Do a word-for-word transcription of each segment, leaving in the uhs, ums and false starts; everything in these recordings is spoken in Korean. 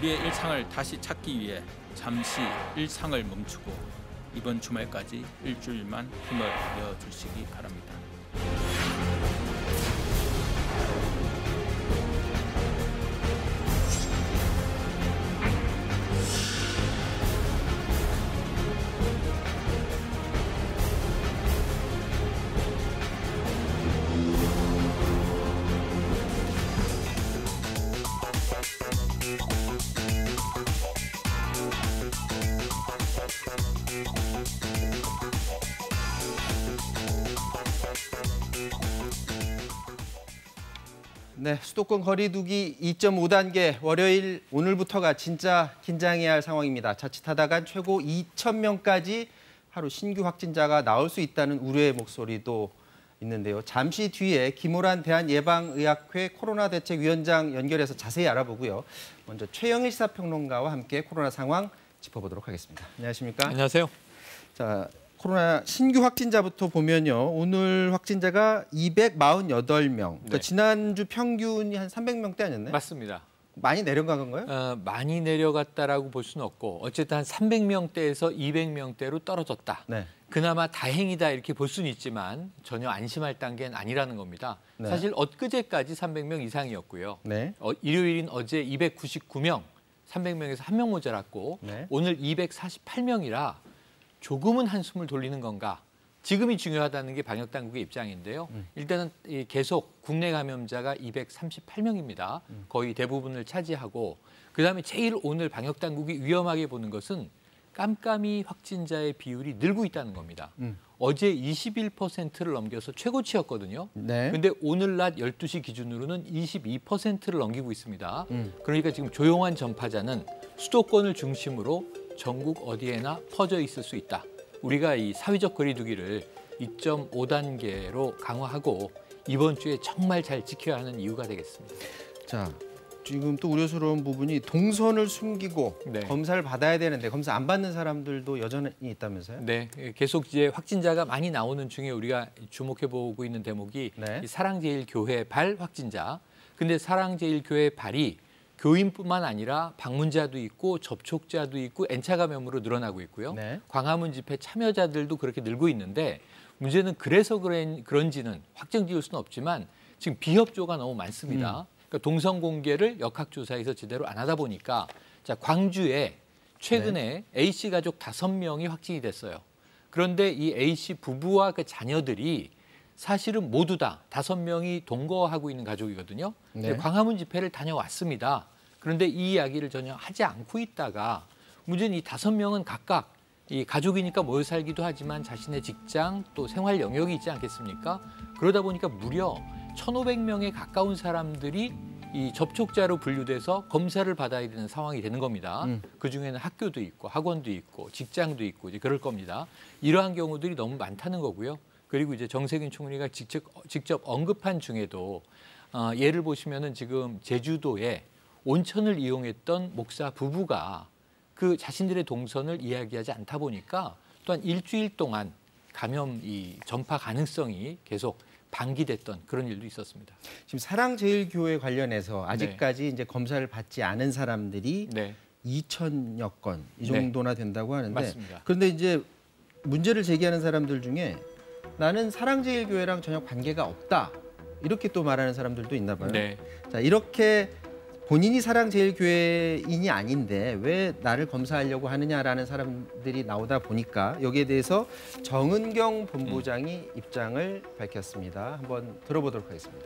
우리의 일상을 다시 찾기 위해 잠시 일상을 멈추고 이번 주말까지 일주일만 힘을 내어주시기 바랍니다. 네, 수도권 거리두기 이 점 오 단계 월요일 오늘부터가 진짜 긴장해야 할 상황입니다. 자칫하다간 최고 이천 명까지 하루 신규 확진자가 나올 수 있다는 우려의 목소리도 있는데요. 잠시 뒤에 김호란 대한예방의학회 코로나 대책위원장 연결해서 자세히 알아보고요. 먼저 최영일 시사평론가와 함께 코로나 상황 짚어보도록 하겠습니다. 안녕하십니까? 안녕하세요. 자, 코로나 신규 확진자부터 보면요. 오늘 확진자가 이백사십팔 명. 그러니까 네. 지난주 평균이 한 삼백 명대 아니었나요? 맞습니다. 많이 내려간 건가요? 어, 많이 내려갔다라고 볼 수는 없고 어쨌든 한 삼백 명대에서 이백 명대로 떨어졌다. 네. 그나마 다행이다 이렇게 볼 수는 있지만 전혀 안심할 단계는 아니라는 겁니다. 네. 사실 엊그제까지 삼백 명 이상이었고요. 네. 어, 일요일인 어제 이백구십구 명, 삼백 명에서 한 명 모자랐고 네. 오늘 이백사십팔 명이라 조금은 한숨을 돌리는 건가? 지금이 중요하다는 게 방역당국의 입장인데요. 음. 일단은 계속 국내 감염자가 이백삼십팔 명입니다. 음. 거의 대부분을 차지하고 그다음에 제일 오늘 방역당국이 위험하게 보는 것은 깜깜이 확진자의 비율이 늘고 있다는 겁니다. 음. 어제 이십일 퍼센트를 넘겨서 최고치였거든요. 네. 근데 오늘 낮 열두 시 기준으로는 이십이 퍼센트를 넘기고 있습니다. 음. 그러니까 지금 조용한 전파자는 수도권을 중심으로 전국 어디에나 퍼져 있을 수 있다. 우리가 이 사회적 거리두기를 이 점 오 단계로 강화하고 이번 주에 정말 잘 지켜야 하는 이유가 되겠습니다. 자, 지금 또 우려스러운 부분이 동선을 숨기고 네. 검사를 받아야 되는데 검사 안 받는 사람들도 여전히 있다면서요? 네, 계속 이제 확진자가 많이 나오는 중에 우리가 주목해 보고 있는 대목이 네. 이 사랑제일교회 발 확진자. 근데 사랑제일교회 발이 교인뿐만 아니라 방문자도 있고 접촉자도 있고 N차 감염으로 늘어나고 있고요. 네. 광화문 집회 참여자들도 그렇게 늘고 있는데 문제는 그래서 그런지는 확정 지을 수는 없지만 지금 비협조가 너무 많습니다. 음. 그러니까 동선 공개를 역학조사에서 제대로 안 하다 보니까 자 광주에 최근에 네. A씨 가족 다섯 명이 확진이 됐어요. 그런데 이 A씨 부부와 그 자녀들이 사실은 모두 다 다섯 명이 동거하고 있는 가족이거든요. 네. 광화문 집회를 다녀왔습니다. 그런데 이 이야기를 전혀 하지 않고 있다가 문제는 이 다섯 명은 각각 이 가족이니까 모여 살기도 하지만 자신의 직장 또 생활 영역이 있지 않겠습니까? 그러다 보니까 무려 천오백 명에 가까운 사람들이 이 접촉자로 분류돼서 검사를 받아야 되는 상황이 되는 겁니다. 음. 그중에는 학교도 있고 학원도 있고 직장도 있고 이제 그럴 겁니다. 이러한 경우들이 너무 많다는 거고요. 그리고 이제 정세균 총리가 직접 직접 언급한 중에도 어, 예를 보시면은 지금 제주도에 온천을 이용했던 목사 부부가 그 자신들의 동선을 이야기하지 않다 보니까 또한 일주일 동안 감염 이 전파 가능성이 계속 방기됐던 그런 일도 있었습니다. 지금 사랑제일교회 관련해서 아직까지 네. 이제 검사를 받지 않은 사람들이 네. 이천여 건 이 정도나 된다고 하는데 맞습니다. 그런데 이제 문제를 제기하는 사람들 중에 나는 사랑제일교회랑 전혀 관계가 없다. 이렇게 또 말하는 사람들도 있나 봐요. 네. 자, 이렇게 본인이 사랑제일교회인이 아닌데 왜 나를 검사하려고 하느냐라는 사람들이 나오다 보니까 여기에 대해서 정은경 본부장이 음. 입장을 밝혔습니다. 한번 들어보도록 하겠습니다.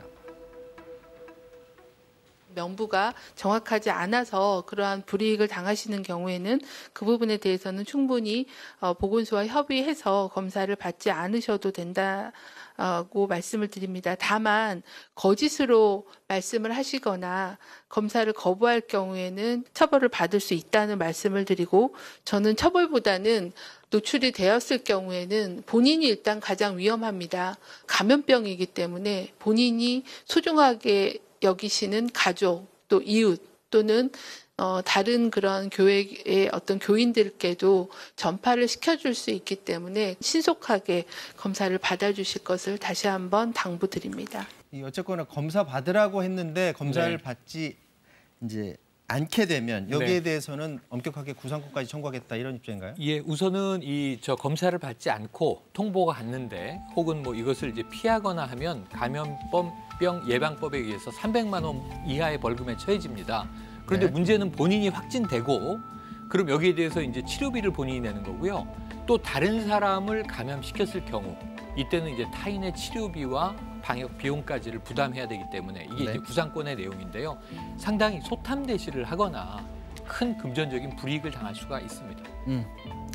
명부가 정확하지 않아서 그러한 불이익을 당하시는 경우에는 그 부분에 대해서는 충분히 보건소와 협의해서 검사를 받지 않으셔도 된다고 말씀을 드립니다. 다만 거짓으로 말씀을 하시거나 검사를 거부할 경우에는 처벌을 받을 수 있다는 말씀을 드리고 저는 처벌보다는 노출이 되었을 경우에는 본인이 일단 가장 위험합니다. 감염병이기 때문에 본인이 소중하게 여기시는 가족, 또 이웃 또는 어, 다른 그런 교회의 어떤 교인들께도 전파를 시켜줄 수 있기 때문에 신속하게 검사를 받아주실 것을 다시 한번 당부드립니다. 어쨌거나 검사 받으라고 했는데 검사를 네. 받지 이제 않게 되면 여기에 네. 대해서는 엄격하게 구상권까지 청구하겠다 이런 입장인가요? 예, 우선은 이 저 검사를 받지 않고 통보가 갔는데 혹은 뭐 이것을 이제 피하거나 하면 감염병 예방법에 의해서 삼백만 원 이하의 벌금에 처해집니다. 그런데 네. 문제는 본인이 확진되고 그럼 여기에 대해서 이제 치료비를 본인이 내는 거고요. 또 다른 사람을 감염시켰을 경우 이때는 이제 타인의 치료비와 방역 비용까지를 부담해야 되기 때문에 이게 네. 이제 구상권의 내용인데요. 상당히 소탐대시를 하거나 큰 금전적인 불이익을 당할 수가 있습니다. 음.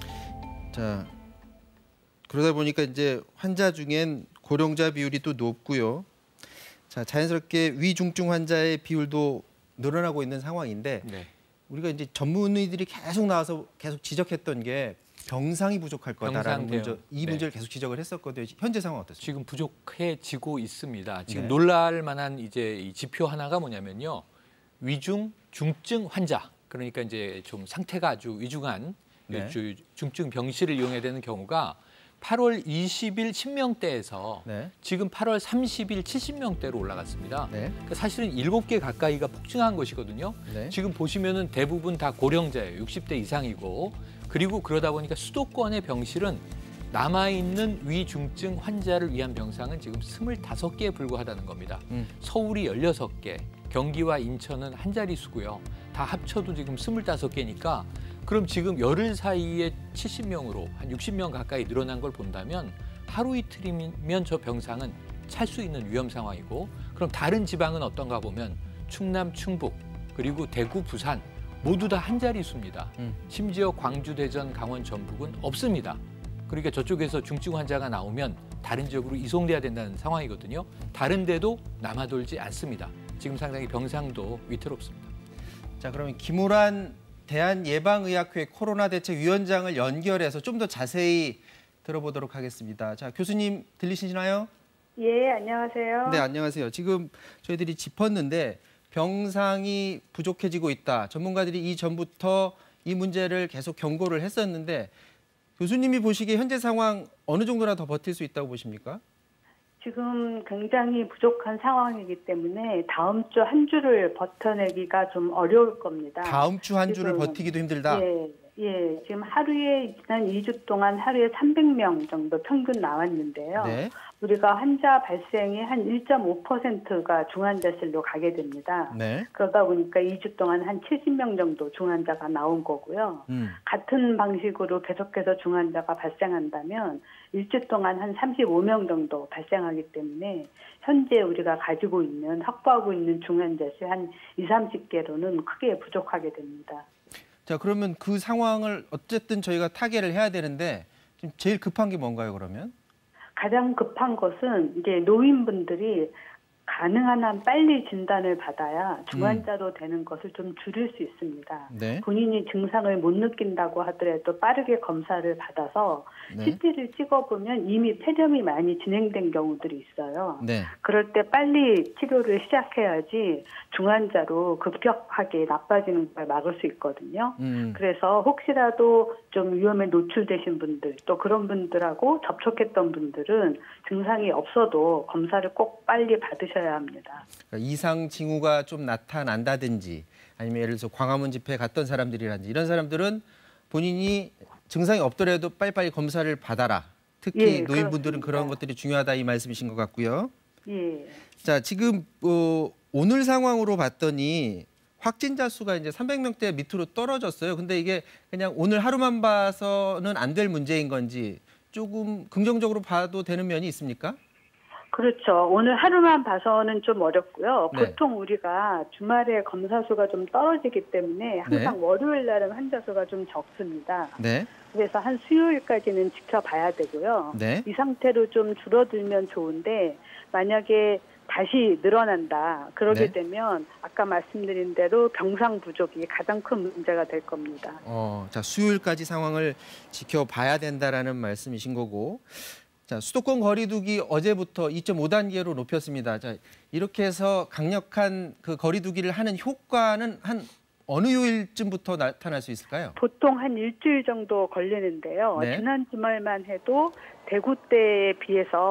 자, 그러다 보니까 이제 환자 중엔 고령자 비율이 또 높고요. 자, 자연스럽게 위중증 환자의 비율도 늘어나고 있는 상황인데 네. 우리가 이제 전문의들이 계속 나와서 계속 지적했던 게 병상이 부족할 거다라는 병상 문제, 대응. 이 네. 문제를 계속 지적을 했었거든요. 현재 상황 어떻습니까? 지금 부족해지고 있습니다. 지금 네. 놀랄 만한 이제 이 지표 하나가 뭐냐면요. 위중 중증 환자 그러니까 이제 좀 상태가 아주 위중한 네. 주- 중증 병실을 이용해야 되는 경우가 팔월 이십일 십 명대에서 네. 지금 팔월 삼십일 칠십 명대로 올라갔습니다. 네. 그러니까 사실은 일곱 개 가까이가 폭증한 것이거든요. 네. 지금 보시면은 대부분 다 고령자예요. 육십 대 이상이고 그리고 그러다 보니까 수도권의 병실은 남아있는 위중증 환자를 위한 병상은 지금 스물다섯 개에 불과하다는 겁니다. 음. 서울이 열여섯 개, 경기와 인천은 한 자릿수고요. 다 합쳐도 지금 스물다섯 개니까 그럼 지금 열흘 사이에 칠십 명으로 한 육십 명 가까이 늘어난 걸 본다면 하루 이틀이면 저 병상은 찰 수 있는 위험 상황이고 그럼 다른 지방은 어떤가 보면 충남, 충북 그리고 대구, 부산 모두 다 한 자릿수입니다. 음. 심지어 광주, 대전, 강원, 전북은 없습니다. 그러니까 저쪽에서 중증 환자가 나오면 다른 지역으로 이송돼야 된다는 상황이거든요. 다른 데도 남아돌지 않습니다. 지금 상당히 병상도 위태롭습니다. 자, 그러면 김우란 대한예방의학회 코로나 대책 위원장을 연결해서 좀 더 자세히 들어보도록 하겠습니다. 자, 교수님 들리시나요? 예, 안녕하세요. 네, 안녕하세요. 지금 저희들이 짚었는데 병상이 부족해지고 있다. 전문가들이 이전부터 이 문제를 계속 경고를 했었는데 교수님이 보시기에 현재 상황 어느 정도나 더 버틸 수 있다고 보십니까? 지금 굉장히 부족한 상황이기 때문에 다음 주 한 주를 버텨내기가 좀 어려울 겁니다. 다음 주 한 주를 지금, 버티기도 힘들다. 예, 예. 지금 하루에 지난 이 주 동안 하루에 삼백 명 정도 평균 나왔는데요. 네. 우리가 환자 발생의 한 일 점 오 퍼센트가 중환자실로 가게 됩니다. 네. 그러다 보니까 이 주 동안 한 칠십 명 정도 중환자가 나온 거고요. 음. 같은 방식으로 계속해서 중환자가 발생한다면 일주 동안 한 삼십오 명 정도 발생하기 때문에 현재 우리가 가지고 있는 확보하고 있는 중환자실 한 이삼십 개로는 크게 부족하게 됩니다. 자, 그러면 그 상황을 어쨌든 저희가 타개를 해야 되는데 지금 제일 급한 게 뭔가요, 그러면? 가장 급한 것은 이제 노인분들이 가능한 한 빨리 진단을 받아야 중환자로 되는 것을 좀 줄일 수 있습니다. 네. 본인이 증상을 못 느낀다고 하더라도 빠르게 검사를 받아서 네. 씨티를 찍어보면 이미 폐렴이 많이 진행된 경우들이 있어요. 네. 그럴 때 빨리 치료를 시작해야지 중환자로 급격하게 나빠지는 걸 막을 수 있거든요. 음. 그래서 혹시라도 좀 위험에 노출되신 분들 또 그런 분들하고 접촉했던 분들은 증상이 없어도 검사를 꼭 빨리 받으셔야 합니다. 그러니까 이상 징후가 좀 나타난다든지 아니면 예를 들어서 광화문 집회에 갔던 사람들이라든지 이런 사람들은 본인이 증상이 없더라도 빨리빨리 검사를 받아라. 특히 예, 노인분들은 그렇습니다. 그런 것들이 중요하다 이 말씀이신 것 같고요. 예. 자, 지금 어, 오늘 상황으로 봤더니 확진자 수가 이제 삼백 명대 밑으로 떨어졌어요. 근데 이게 그냥 오늘 하루만 봐서는 안 될 문제인 건지 조금 긍정적으로 봐도 되는 면이 있습니까? 그렇죠. 오늘 하루만 봐서는 좀 어렵고요. 네. 보통 우리가 주말에 검사 수가 좀 떨어지기 때문에 항상 네. 월요일 날은 환자 수가 좀 적습니다. 네. 그래서 한 수요일까지는 지켜봐야 되고요. 네. 이 상태로 좀 줄어들면 좋은데 만약에 다시 늘어난다. 그러게 네. 되면 아까 말씀드린 대로 병상 부족이 가장 큰 문제가 될 겁니다. 어, 자, 수요일까지 상황을 지켜봐야 된다라는 말씀이신 거고. 자, 수도권 거리두기 어제부터 이 점 오 단계로 높였습니다. 자, 이렇게 해서 강력한 그 거리두기를 하는 효과는 한 어느 요일쯤부터 나타날 수 있을까요? 보통 한 일주일 정도 걸리는데요. 네. 지난 주말만 해도 대구 때에 비해서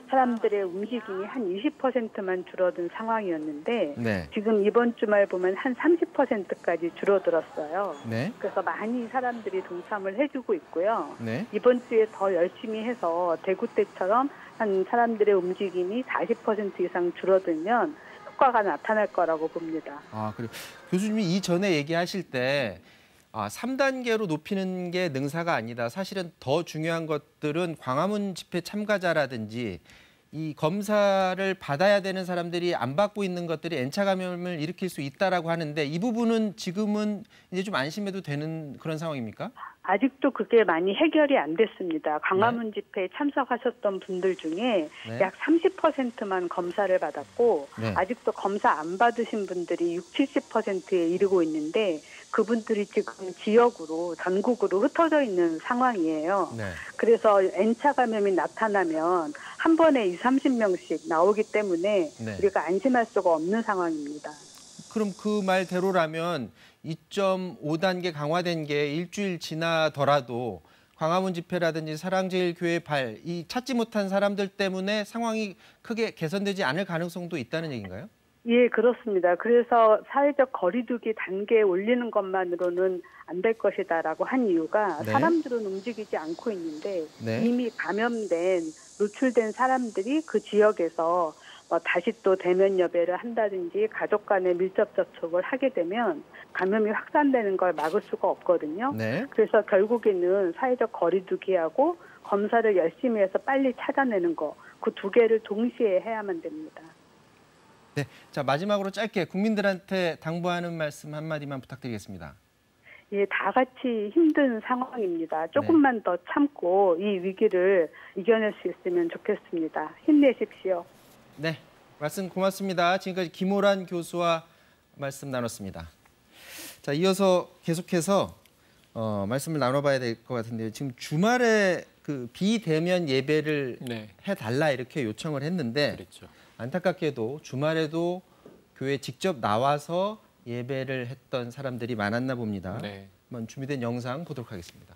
사람들의 움직임이 한 이십 퍼센트만 줄어든 상황이었는데 네. 지금 이번 주말 보면 한 삼십 퍼센트까지 줄어들었어요. 네. 그래서 많이 사람들이 동참을 해주고 있고요. 네. 이번 주에 더 열심히 해서 대구 때처럼 한 사람들의 움직임이 사십 퍼센트 이상 줄어들면 효과가 나타날 거라고 봅니다. 아, 그래요. 교수님이 이전에 얘기하실 때 아, 삼 단계로 높이는 게 능사가 아니다. 사실은 더 중요한 것들은 광화문 집회 참가자라든지 이 검사를 받아야 되는 사람들이 안 받고 있는 것들이 N차 감염을 일으킬 수 있다라고 하는데 이 부분은 지금은 이제 좀 안심해도 되는 그런 상황입니까? 아직도 그게 많이 해결이 안 됐습니다. 광화문 네. 집회에 참석하셨던 분들 중에 네. 약 삼십 퍼센트만 검사를 받았고 네. 아직도 검사 안 받으신 분들이 육십, 칠십 퍼센트에 이르고 있는데 그분들이 지금 지역으로 전국으로 흩어져 있는 상황이에요. 네. 그래서 N차 감염이 나타나면 한 번에 이십, 삼십 명씩 나오기 때문에 네. 우리가 안심할 수가 없는 상황입니다. 그럼 그 말대로라면 이 점 오 단계 강화된 게 일주일 지나더라도 광화문 집회라든지 사랑제일교회 발, 이 찾지 못한 사람들 때문에 상황이 크게 개선되지 않을 가능성도 있다는 얘기인가요? 예, 그렇습니다. 그래서 사회적 거리두기 단계에 올리는 것만으로는 안 될 것이다라고 한 이유가 네. 사람들은 움직이지 않고 있는데 네. 이미 감염된, 노출된 사람들이 그 지역에서 어, 다시 또 대면 예배를 한다든지 가족 간의 밀접 접촉을 하게 되면 감염이 확산되는 걸 막을 수가 없거든요. 네. 그래서 결국에는 사회적 거리두기하고 검사를 열심히 해서 빨리 찾아내는 거, 그 두 개를 동시에 해야만 됩니다. 네. 자, 마지막으로 짧게 국민들한테 당부하는 말씀 한마디만 부탁드리겠습니다. 예, 다 같이 힘든 상황입니다. 조금만 네. 더 참고 이 위기를 이겨낼 수 있으면 좋겠습니다. 힘내십시오. 네, 말씀 고맙습니다. 지금까지 김호란 교수와 말씀 나눴습니다. 자, 이어서 계속해서 어, 말씀을 나눠봐야 될 것 같은데요. 지금 주말에 그 비대면 예배를 네. 해달라 이렇게 요청을 했는데 그렇죠. 안타깝게도 주말에도 교회 직접 나와서 예배를 했던 사람들이 많았나 봅니다. 네. 한번 준비된 영상 보도록 하겠습니다.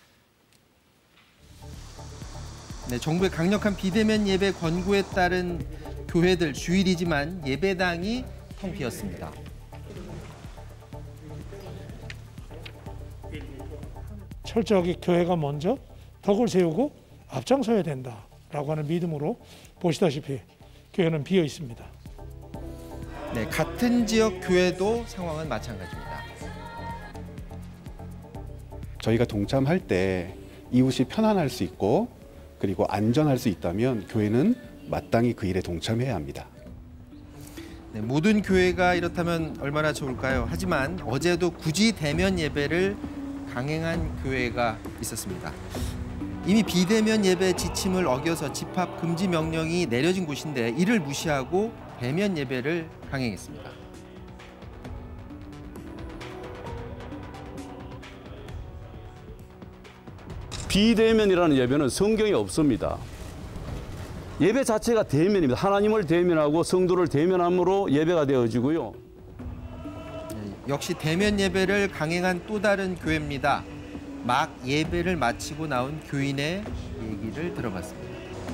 네, 정부의 강력한 비대면 예배 권고에 따른 교회들 주일이지만 예배당이 텅 비었습니다. 철저하게 교회가 먼저 덕을 세우고 앞장서야 된다라고 하는 믿음으로 보시다시피 교회는 비어 있습니다. 네, 같은 지역 교회도 상황은 마찬가지입니다. 저희가 동참할 때 이웃이 편안할 수 있고 그리고 안전할 수 있다면 교회는 마땅히 그 일에 동참해야 합니다. 네, 모든 교회가 이렇다면 얼마나 좋을까요? 하지만 어제도 굳이 대면 예배를 강행한 교회가 있었습니다. 이미 비대면 예배 지침을 어겨서 집합 금지 명령이 내려진 곳인데 이를 무시하고 대면 예배를 강행했습니다. 비대면이라는 예배는 성경에 없습니다. 예배 자체가 대면입니다. 하나님을 대면하고 성도를 대면함으로 예배가 되어지고요. 역시 대면 예배를 강행한 또 다른 교회입니다. 막 예배를 마치고 나온 교인의 얘기를 들어봤습니다.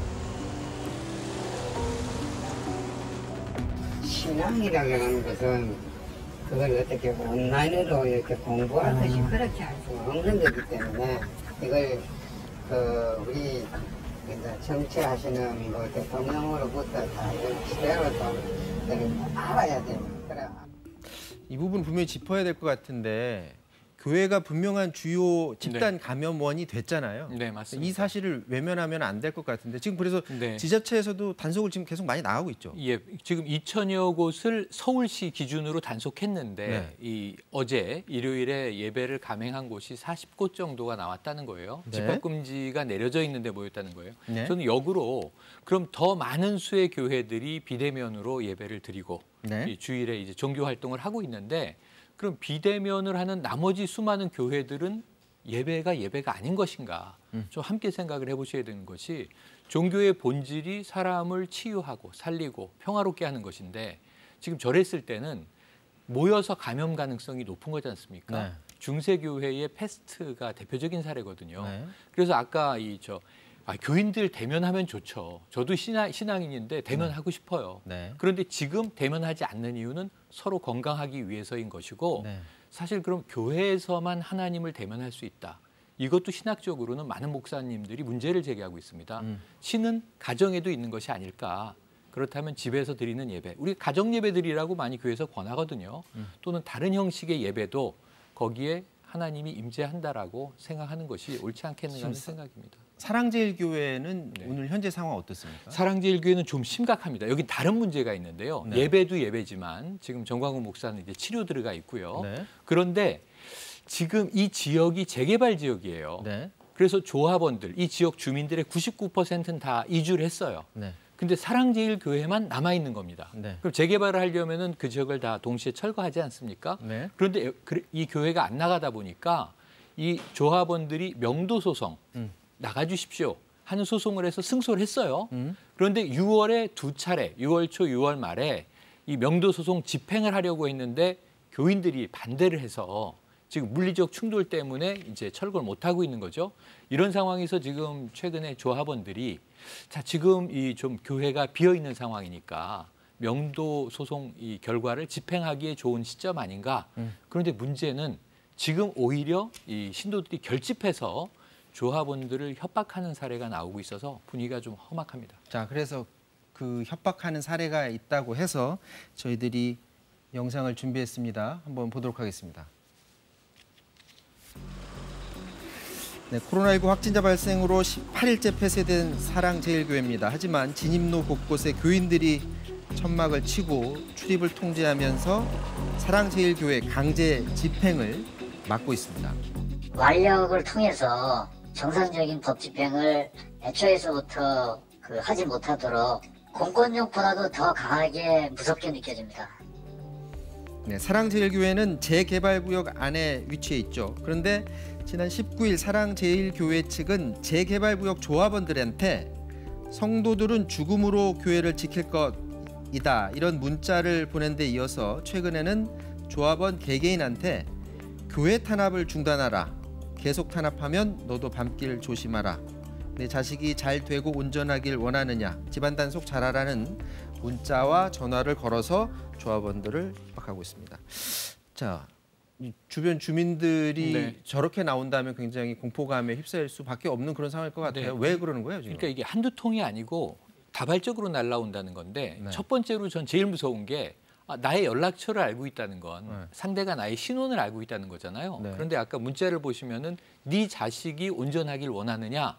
신앙이라고 하는 것은 그걸 어떻게 온라인으로 이렇게 공부하듯이 그렇게 할 수가 없는 거기 때문에 이걸 그 우리 정치하시는 뭐 대통령으로부터 다 이걸 지대로 좀 알아야 됩니다. 이 부분 분명히 짚어야 될 것 같은데 교회가 분명한 주요 집단 네. 감염원이 됐잖아요. 네, 맞습니다. 이 사실을 외면하면 안 될 것 같은데 지금 그래서 네. 지자체에서도 단속을 지금 계속 많이 나가고 있죠. 예, 지금 이천여 곳을 서울시 기준으로 단속했는데 네. 이 어제 일요일에 예배를 감행한 곳이 사십 곳 정도가 나왔다는 거예요. 네. 집합 금지가 내려져 있는데 모였다는 거예요. 네. 저는 역으로 그럼 더 많은 수의 교회들이 비대면으로 예배를 드리고 네. 이 주일에 이제 종교 활동을 하고 있는데 그럼 비대면을 하는 나머지 수많은 교회들은 예배가 예배가 아닌 것인가? 음. 좀 함께 생각을 해보셔야 되는 것이 종교의 본질이 사람을 치유하고 살리고 평화롭게 하는 것인데 지금 저랬을 때는 모여서 감염 가능성이 높은 거지 않습니까? 네. 중세교회의 패스트가 대표적인 사례거든요. 네. 그래서 아까 이 저 아, 교인들 대면하면 좋죠. 저도 신앙, 신앙인인데 대면하고 네. 싶어요. 네. 그런데 지금 대면하지 않는 이유는 서로 건강하기 위해서인 것이고 네. 사실 그럼 교회에서만 하나님을 대면할 수 있다. 이것도 신학적으로는 많은 목사님들이 문제를 제기하고 있습니다. 음. 신은 가정에도 있는 것이 아닐까. 그렇다면 집에서 드리는 예배, 우리 가정 예배 드리라고 많이 교회에서 권하거든요. 음. 또는 다른 형식의 예배도 거기에 하나님이 임재한다라고 생각하는 것이 옳지 않겠는가 하는 생각입니다. 사랑제일교회는 네. 오늘 현재 상황 어떻습니까? 사랑제일교회는 좀 심각합니다. 여기 다른 문제가 있는데요. 네. 예배도 예배지만 지금 정광훈 목사는 이제 치료 들어가 있고요. 네. 그런데 지금 이 지역이 재개발 지역이에요. 네. 그래서 조합원들, 이 지역 주민들의 구십구 퍼센트는 다 이주를 했어요. 네. 근데 사랑제일교회만 남아 있는 겁니다. 네. 그럼 재개발을 하려면은 그 지역을 다 동시에 철거하지 않습니까? 네. 그런데 이 교회가 안 나가다 보니까 이 조합원들이 명도 소송 음. 나가주십시오 하는 소송을 해서 승소를 했어요. 음. 그런데 유월에 두 차례, 유월 초, 유월 말에 이 명도 소송 집행을 하려고 했는데 교인들이 반대를 해서 지금 물리적 충돌 때문에 이제 철거를 못 하고 있는 거죠. 이런 상황에서 지금 최근에 조합원들이 자 지금 이 좀 교회가 비어 있는 상황이니까 명도 소송 이 결과를 집행하기에 좋은 시점 아닌가. 음. 그런데 문제는 지금 오히려 이 신도들이 결집해서 조합원들을 협박하는 사례가 나오고 있어서 분위기가 좀 험악합니다. 자, 그래서 그 협박하는 사례가 있다고 해서 저희들이 영상을 준비했습니다. 한번 보도록 하겠습니다. 네, 코로나십구 확진자 발생으로 십팔 일째 폐쇄된 사랑제일교회입니다. 하지만 진입로 곳곳에 교인들이 천막을 치고 출입을 통제하면서 사랑제일교회 강제 집행을 막고 있습니다. 완력을 통해서 정상적인 법 집행을 애초에서부터 그 하지 못하도록 공권력보다도 더 강하게 무섭게 느껴집니다. 네, 사랑제일교회는 재개발구역 안에 위치해 있죠. 그런데 지난 십구 일 사랑제일교회 측은 재개발구역 조합원들한테 성도들은 죽음으로 교회를 지킬 것이다 이런 문자를 보낸 데 이어서 최근에는 조합원 개개인한테 교회 탄압을 중단하라. 계속 탄압하면 너도 밤길 조심하라. 내 자식이 잘 되고 온전하길 원하느냐. 집안 단속 잘하라는 문자와 전화를 걸어서 조합원들을 협박하고 있습니다. 자, 주변 주민들이 네. 저렇게 나온다면 굉장히 공포감에 휩싸일 수밖에 없는 그런 상황일 것 같아요. 네. 왜 그러는 거예요, 지금? 그러니까 이게 한두 통이 아니고 다발적으로 날라온다는 건데 네. 첫 번째로 전 제일 무서운 게 아, 나의 연락처를 알고 있다는 건 네. 상대가 나의 신원을 알고 있다는 거잖아요. 네. 그런데 아까 문자를 보시면은 네 자식이 온전하길 원하느냐,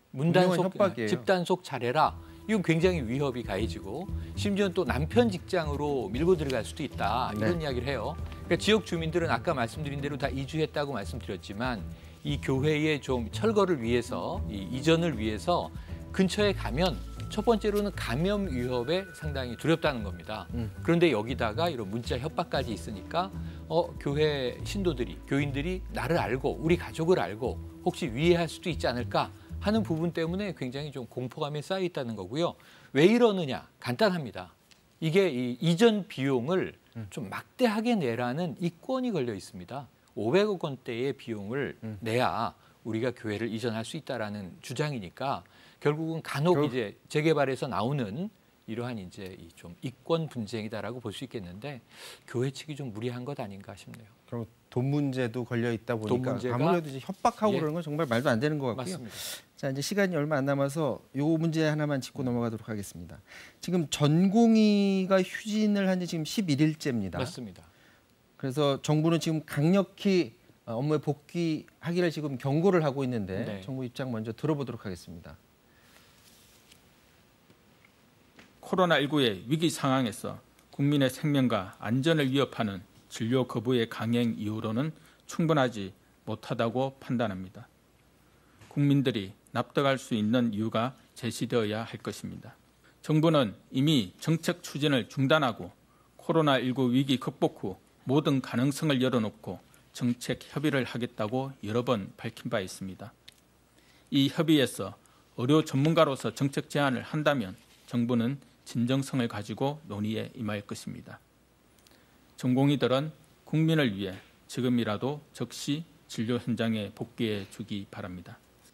문단속, 집단속 잘해라. 이건 굉장히 위협이 가해지고 심지어는 또 남편 직장으로 밀고 들어갈 수도 있다. 이런 네. 이야기를 해요. 그러니까 지역 주민들은 아까 말씀드린 대로 다 이주했다고 말씀드렸지만 이 교회의 좀 철거를 위해서, 이 이전을 위해서 근처에 가면 첫 번째로는 감염 위협에 상당히 두렵다는 겁니다. 음. 그런데 여기다가 이런 문자 협박까지 있으니까 어, 교회 신도들이, 교인들이 나를 알고 우리 가족을 알고 혹시 위해할 수도 있지 않을까 하는 부분 때문에 굉장히 좀 공포감에 쌓여 있다는 거고요. 왜 이러느냐? 간단합니다. 이게 이 이전 비용을 음. 좀 막대하게 내라는 이권이 걸려 있습니다. 오백억 원대의 비용을 음. 내야 우리가 교회를 이전할 수 있다라는 주장이니까 결국은 간혹 결... 이제 재개발에서 나오는 이러한 이제 좀 이권 분쟁이다라고 볼 수 있겠는데 교회 측이 좀 무리한 것 아닌가 싶네요. 그럼 돈 문제도 걸려 있다 보니까 문제가... 아무래도 이제 협박하고 예. 그러는 건 정말 말도 안 되는 것 같고요. 맞습니다. 자, 이제 시간이 얼마 안 남아서 요 문제 하나만 짚고 넘어가도록 하겠습니다. 지금 전공의가 휴진을 한 지 지금 십일 일째입니다. 맞습니다. 그래서 정부는 지금 강력히 업무에 복귀하기를 지금 경고를 하고 있는데 네. 정부 입장 먼저 들어보도록 하겠습니다. 코로나십구의 위기 상황에서 국민의 생명과 안전을 위협하는 진료 거부의 강행 이유로는 충분하지 못하다고 판단합니다. 국민들이 납득할 수 있는 이유가 제시되어야 할 것입니다. 정부는 이미 정책 추진을 중단하고 코로나십구 위기 극복 후 모든 가능성을 열어놓고 정책 협의를 하겠다고 여러 번 밝힌 바 있습니다. 이 협의에서 의료 전문가로서 정책 제안을 한다면 정부는 진정성을 가지고 논의에 임할 것입니다. 전공의들은 국민을 위해 지금이라도 즉시 진료 현장에 복귀해 주기 바랍니다.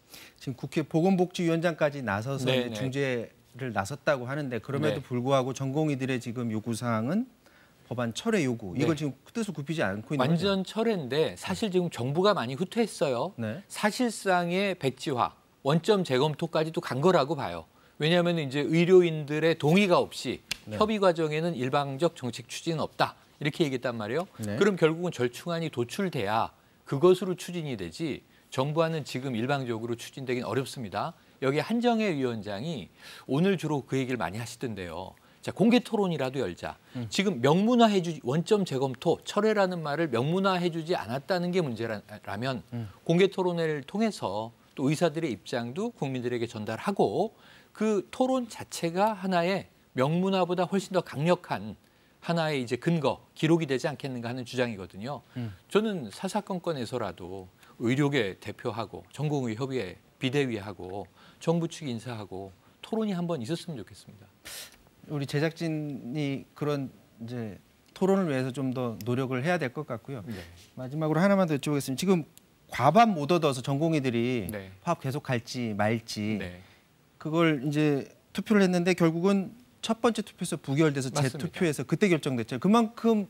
지금 국회 보건복지위원장까지 나서서 네, 이제 네. 중재를 나섰다고 하는데 그럼에도 네. 불구하고 전공의들의 지금 요구 사항은 법안 철회 요구. 이걸 네. 지금 뜻을 굽히지 않고 있는 완전 거죠. 철회인데 사실 지금 정부가 많이 후퇴했어요. 네. 사실상의 백지화, 원점 재검토까지도 간 거라고 봐요. 왜냐하면 이제 의료인들의 동의가 없이 네. 협의 과정에는 일방적 정책 추진은 없다. 이렇게 얘기했단 말이에요. 네. 그럼 결국은 절충안이 도출돼야 그것으로 추진이 되지 정부안은 지금 일방적으로 추진되긴 어렵습니다. 여기 한정혜 위원장이 오늘 주로 그 얘기를 많이 하시던데요. 자, 공개 토론이라도 열자. 음. 지금 명문화해주지 원점 재검토 철회라는 말을 명문화해주지 않았다는 게 문제라면 음. 공개 토론회를 통해서 또 의사들의 입장도 국민들에게 전달하고 그 토론 자체가 하나의 명문화보다 훨씬 더 강력한 하나의 이제 근거, 기록이 되지 않겠는가 하는 주장이거든요. 음. 저는 사사건건에서라도 의료계 대표하고 전공의 협의회 비대위하고 정부 측 인사하고 토론이 한번 있었으면 좋겠습니다. 우리 제작진이 그런 이제 토론을 위해서 좀 더 노력을 해야 될 것 같고요. 네. 마지막으로 하나만 더 여쭤보겠습니다. 지금 과반 못 얻어서 전공의들이 네. 파업 계속 갈지 말지 네. 그걸 이제 투표를 했는데 결국은 첫 번째 투표에서 부결돼서 재투표에서 그때 결정됐죠. 그만큼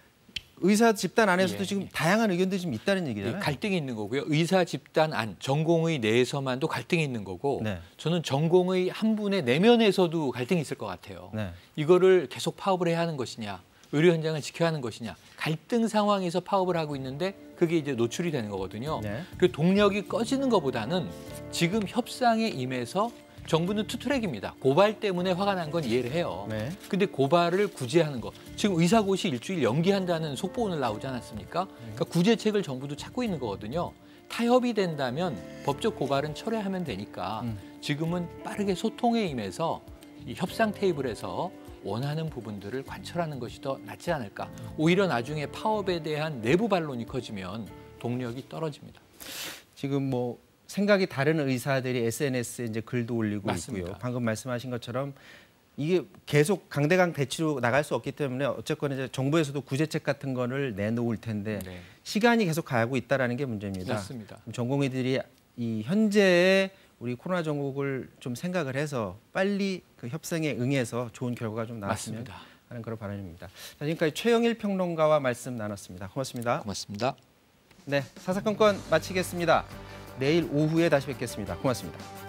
의사 집단 안에서도 예, 지금 예. 다양한 의견들이 좀 있다는 얘기잖아요. 예, 갈등이 있는 거고요. 의사 집단 안, 전공의 내에서만도 갈등이 있는 거고 네. 저는 전공의 한 분의 내면에서도 갈등이 있을 것 같아요. 네. 이거를 계속 파업을 해야 하는 것이냐, 의료 현장을 지켜야 하는 것이냐. 갈등 상황에서 파업을 하고 있는데 그게 이제 노출이 되는 거거든요. 네. 그 동력이 꺼지는 것보다는 지금 협상에 임해서 정부는 투트랙입니다. 고발 때문에 화가 난 건 이해를 해요. 네. 근데 고발을 구제하는 거. 지금 의사고시 일주일 연기한다는 속보 오늘 나오지 않았습니까? 그러니까 구제책을 정부도 찾고 있는 거거든요. 타협이 된다면 법적 고발은 철회하면 되니까 음. 지금은 빠르게 소통에 임해서 이 협상 테이블에서 원하는 부분들을 관철하는 것이 더 낫지 않을까. 오히려 나중에 파업에 대한 내부 반론이 커지면 동력이 떨어집니다. 지금 뭐 생각이 다른 의사들이 에스엔에스에 이제 글도 올리고 맞습니다. 있고요. 방금 말씀하신 것처럼 이게 계속 강대강 대치로 나갈 수 없기 때문에 어쨌거나 이제 정부에서도 구제책 같은 거를 내놓을 텐데 네. 시간이 계속 가고 있다라는 게 문제입니다. 맞습니다. 전공의들이 이 현재의 우리 코로나 정국을 좀 생각을 해서 빨리 그 협상에 응해서 좋은 결과가 좀 나왔으면 맞습니다. 하는 그런 바람입니다. 자, 지금까지 최영일 평론가와 말씀 나눴습니다. 고맙습니다. 고맙습니다. 네, 사사건건 마치겠습니다. 내일 오후에 다시 뵙겠습니다. 고맙습니다.